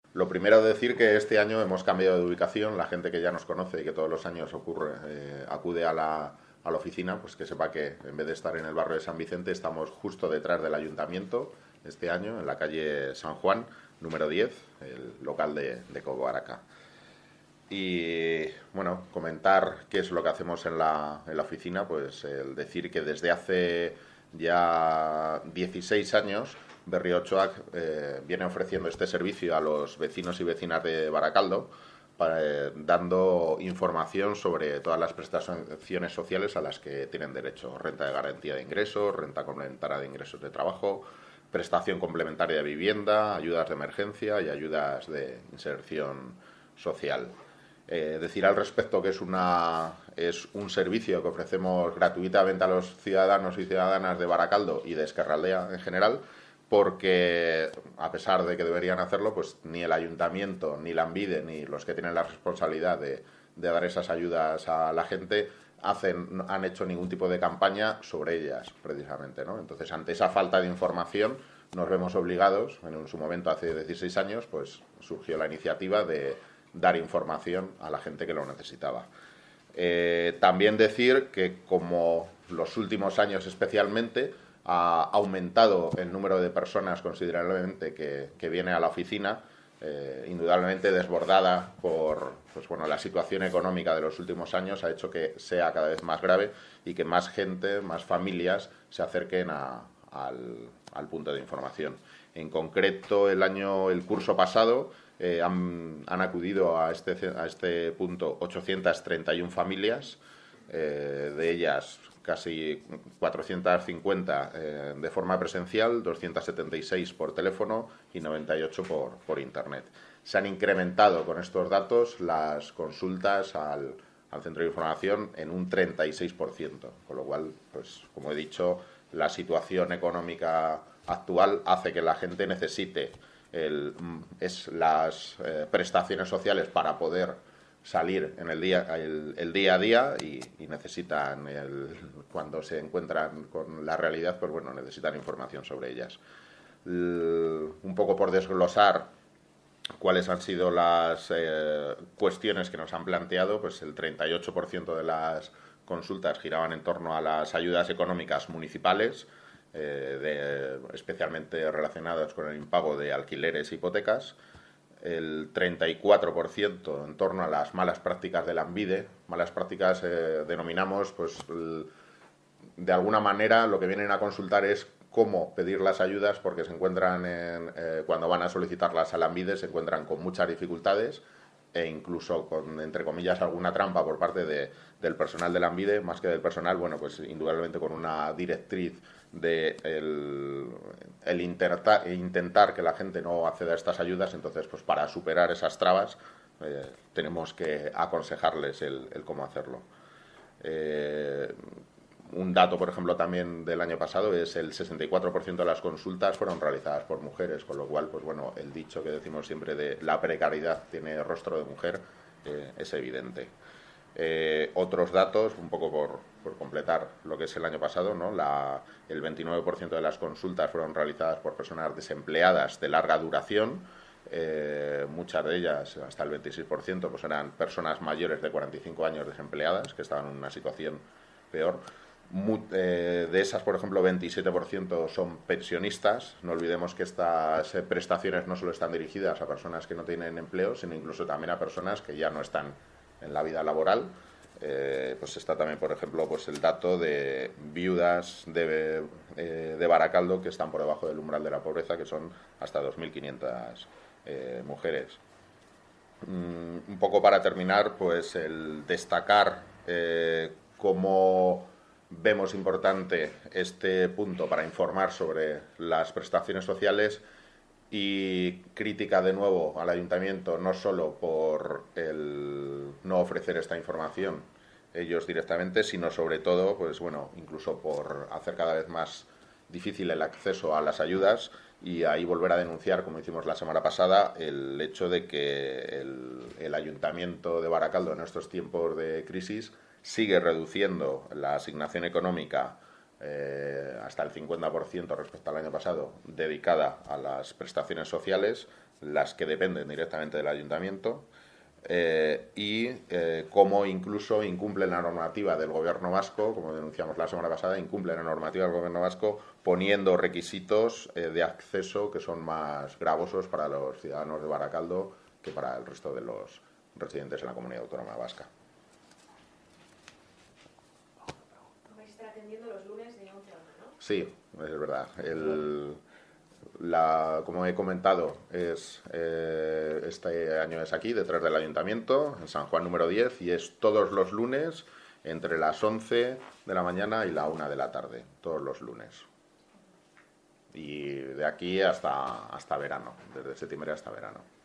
Lo primero decir que este año hemos cambiado de ubicación. La gente que ya nos conoce y que todos los años acude a la oficina, pues que sepa que en vez de estar en el barrio de San Vicente, estamos justo detrás del ayuntamiento este año, en la calle San Juan, número 10, el local de Cobo Araca. Y bueno, comentar qué es lo que hacemos en la oficina, pues el decir que desde hace ya 16 años Berriochoac viene ofreciendo este servicio a los vecinos y vecinas de Baracaldo, dando información sobre todas las prestaciones sociales a las que tienen derecho: renta de garantía de ingresos, renta complementaria de ingresos de trabajo, prestación complementaria de vivienda, ayudas de emergencia y ayudas de inserción social. Decir al respecto que es un servicio que ofrecemos gratuitamente a los ciudadanos y ciudadanas de Baracaldo y de Ezkerraldea en general, porque a pesar de que deberían hacerlo, pues ni el ayuntamiento, ni Lanbide, ni los que tienen la responsabilidad de dar esas ayudas a la gente han hecho ningún tipo de campaña sobre ellas, precisamente, ¿no? Entonces, ante esa falta de información, nos vemos obligados, en su momento hace 16 años, pues surgió la iniciativa de dar información a la gente que lo necesitaba. También decir que, como los últimos años especialmente, ha aumentado el número de personas considerablemente que viene a la oficina, indudablemente desbordada por pues bueno, la situación económica de los últimos años. Ha hecho que sea cada vez más grave y que más gente, más familias se acerquen al punto de información. En concreto, el curso pasado han acudido a este punto 831 familias, de ellas casi 450 de forma presencial, 276 por teléfono y 98 por Internet. Se han incrementado con estos datos las consultas al centro de información en un 36%, con lo cual, pues como he dicho, la situación económica actual hace que la gente necesite las prestaciones sociales para poder salir en el día a día, y necesitan, cuando se encuentran con la realidad, pues bueno, necesitan información sobre ellas. Un poco por desglosar cuáles han sido las cuestiones que nos han planteado, pues el 38% de las consultas giraban en torno a las ayudas económicas municipales, especialmente relacionadas con el impago de alquileres e hipotecas. El 34% en torno a las malas prácticas de Lanbide. Malas prácticas denominamos, pues, de alguna manera lo que vienen a consultar es cómo pedir las ayudas, porque se encuentran cuando van a solicitarlas a Lanbide se encuentran con muchas dificultades, e incluso con, entre comillas, alguna trampa por parte del personal de Lanbide, más que del personal, bueno, pues indudablemente con una directriz de intentar que la gente no acceda a estas ayudas. Entonces, pues para superar esas trabas, tenemos que aconsejarles el cómo hacerlo. Un dato, por ejemplo, también del año pasado es el 64% de las consultas fueron realizadas por mujeres, con lo cual, pues bueno, el dicho que decimos siempre de la precariedad tiene rostro de mujer es evidente. Otros datos, un poco por completar lo que es el año pasado, ¿no? El 29% de las consultas fueron realizadas por personas desempleadas de larga duración. Muchas de ellas, hasta el 26%, pues eran personas mayores de 45 años desempleadas, que estaban en una situación peor. De esas, por ejemplo, 27% son pensionistas. No olvidemos que estas prestaciones no solo están dirigidas a personas que no tienen empleo, sino incluso también a personas que ya no están en la vida laboral. Pues está también, por ejemplo, pues el dato de viudas de Baracaldo que están por debajo del umbral de la pobreza, que son hasta 2.500 mujeres. Un poco para terminar, pues el destacar cómo vemos importante este punto para informar sobre las prestaciones sociales, y crítica de nuevo al ayuntamiento, no solo por el no ofrecer esta información ellos directamente, sino sobre todo, pues bueno, incluso por hacer cada vez más difícil el acceso a las ayudas. Y ahí volver a denunciar, como hicimos la semana pasada, el hecho de que el ayuntamiento de Baracaldo en estos tiempos de crisis sigue reduciendo la asignación económica hasta el 50% respecto al año pasado, dedicada a las prestaciones sociales, las que dependen directamente del ayuntamiento, cómo incluso incumplen la normativa del gobierno vasco, como denunciamos la semana pasada, incumplen la normativa del gobierno vasco poniendo requisitos de acceso que son más gravosos para los ciudadanos de Baracaldo que para el resto de los residentes en la comunidad autónoma vasca. Vais a estar atendiendo los lunes de 11 a 1, ¿no? Sí, es verdad. Como he comentado, este año es aquí, detrás del ayuntamiento, en San Juan número 10, y es todos los lunes entre las 11 de la mañana y la 1 de la tarde, todos los lunes. Y de aquí hasta verano, desde septiembre hasta verano.